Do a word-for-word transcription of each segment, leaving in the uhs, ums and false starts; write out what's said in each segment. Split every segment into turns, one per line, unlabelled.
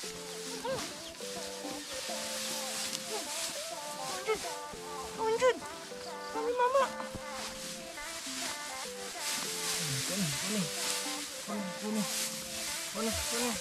Unjun. Kami mama. Kuning, kuning. Kuning, kuning. Kuning, kuning.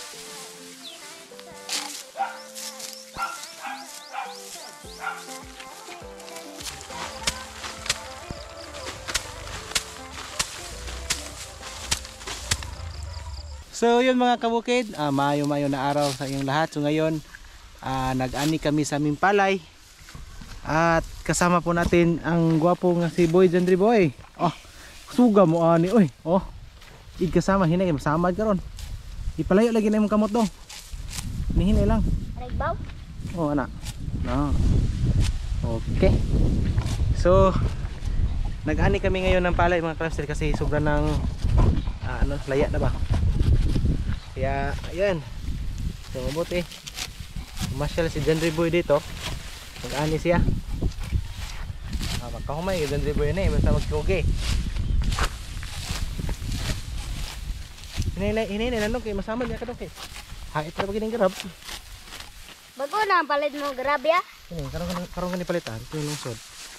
So yun mga kabukid, uh, mayo-mayo na araw sa inyong lahat. So ngayon, uh, nag-ani kami sa aming palay. At kasama po natin ang gwapo nga si Boy Jandri Boy. Oh, suga mo ani oy. Oh. Ig kasama hinay masamad karon. Ipalayo lagi na imong kamot dong. Nihinay lang.
Nagbaw?
Oh, ana. No. Okay. So nag-ani kami ngayon ng palay mga cluster kasi sobra ng uh, ano, laya na ba? Kaya ayan. So mabuti. Masyal si Jandri Boy dito. Mag-ani siya. Ah, magkahumay si Jandri Boy na eh, basta magkugi. Hinay hinay na lang kay masamad niya kadto kay. Hait ra ba gining grab?
Bago na ang palit mo grab ya.
Kini karon karon kani palitan, ito yung lungsod.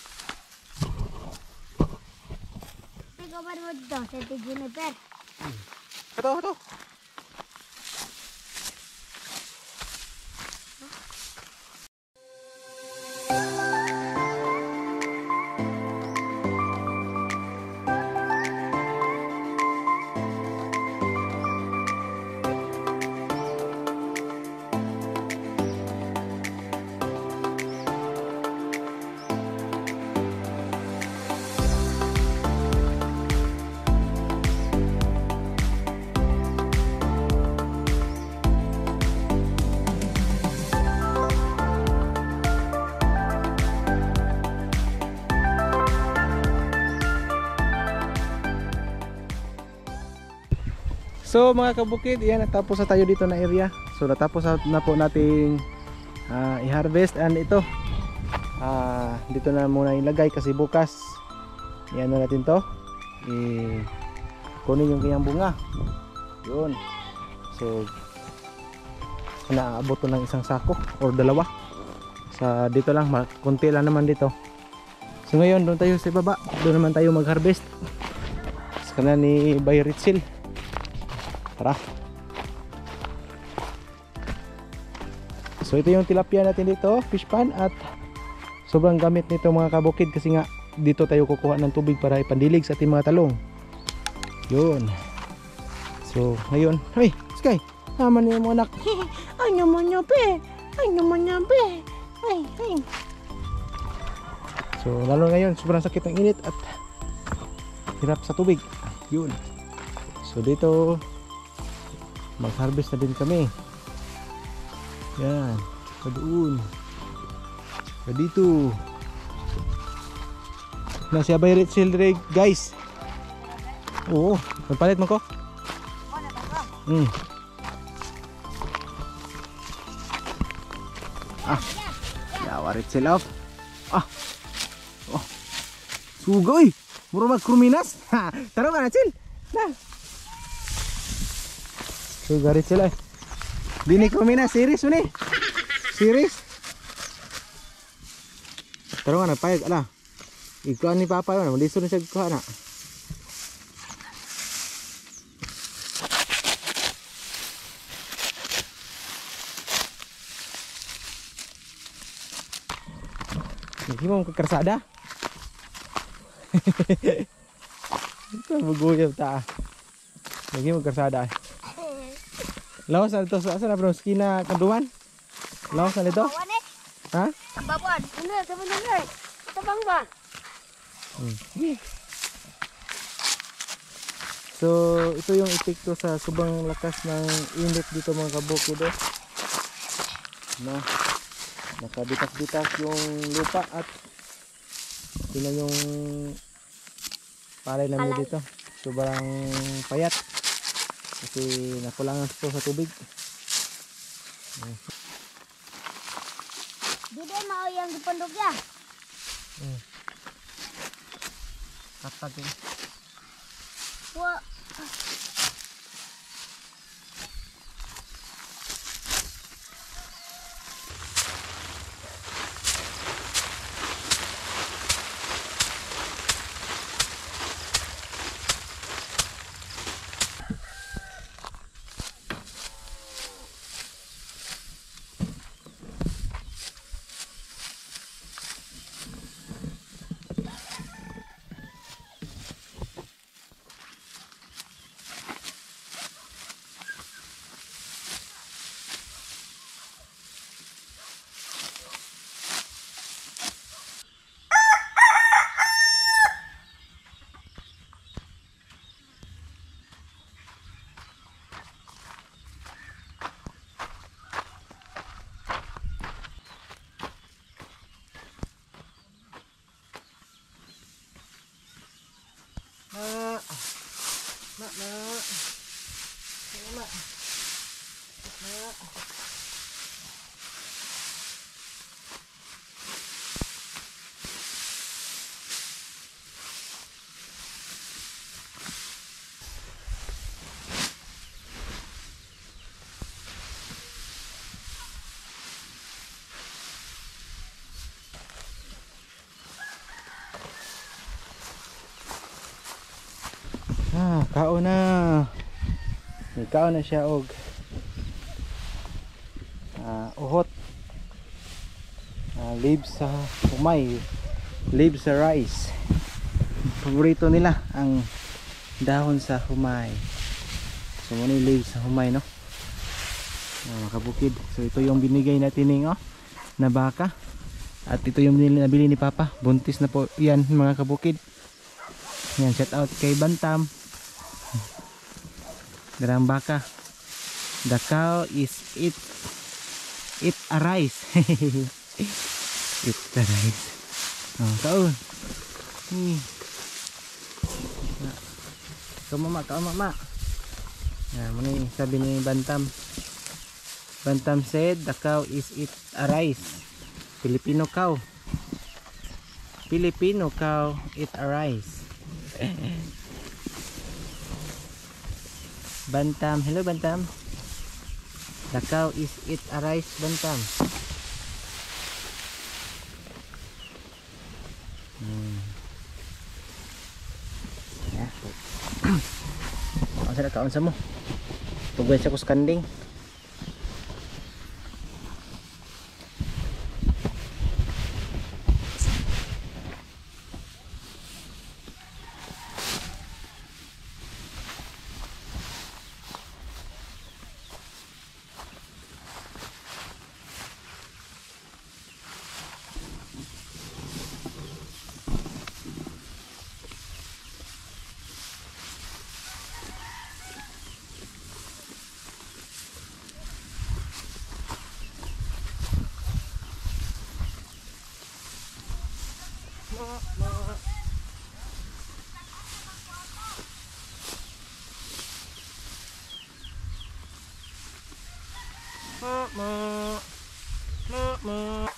Ikaw ba mo dito sa Juniper?
Kato, kato. So mga kabukid, yan, natapos na tayo dito na area. So natapos na po nating uh, i-harvest. And ito uh, dito na muna ilagay kasi bukas yan na natin to i kunin yung kanyang bunga. Yun. So naabot to ng isang sako or dalawa. Sa dito lang, konti lang naman dito. So ngayon doon tayo sa baba, doon naman tayo mag-harvest sa kanan ni Bay Ritzel. Tara. So ito yung tilapia natin dito, fish pan, at sobrang gamit nito mga kabukid kasi nga dito tayo kukuha ng tubig para ipandilig sa ating mga talong. Yun. So ngayon, hey Sky, naman yung mga anak. Ay naman nyo pe, ay naman nyo pe. Ay, ay. So lalo ngayon sobrang sakit ng init at hirap sa tubig. Yun. So dito mag-harvest na din kami. Yan, pa doon, pa dito. Nasa Bay Ritzel guys. Oo, magpalit mo ko. Hmm. Ah, yawa Ritzel off. Ah, oh, sugoy. Muro mag-kruminas. Ha, taro ka na Ritzel. Na. So garit sila. Dini krumina series ni. Series. Pero nga nagpayag ala. Ikaw ni papa yun, maliso na siya kuha na. Hindi mo magkakarsada. Ito maguyab ta. Hindi mo magkakarsada. Lawas na ito, saan na bro? Skina kanduan? Lawas na ito? Ha?
Babuan, ano, sama na nga. Tabang ba?
Hmm. So, ito yung epekto sa sobrang lakas ng init dito mga kabukid. Eh. No? Nakabitak-bitak yung lupa at ito na yung palay namin dito. Sobrang payat. Kasi nakulangan ito sa tubig.
Di din mao yang dipondok ya.
Hmm. Katag.
Wa
Kao na. May kao na siya og ah, uhot. Ah, leaves sa humay. Leaves sa rice. Paborito nila ang dahon sa humay. So muna yung leaves sa humay, no? Ah, mga kabukid. So ito yung binigay natin ng oh, na baka. At ito yung binili, nabili ni Papa. Buntis na po yan mga kabukid. Yan, shout out kay Bantam. Garang baka. The cow is eat eat a rice. Eat a rice. Oh, kaon. Hmm. Kaon mama, kaon mama. Yan, muna yung sabi ni Bantam. Bantam said the cow is eat a rice. Filipino cow. Filipino cow eat a rice. Bantam, hello Bantam. The cow is eat a rice, Bantam. Hmm. Ya. Ang sarap kaon sa mo. Tugay sa kuskanding. Ma ma ma ma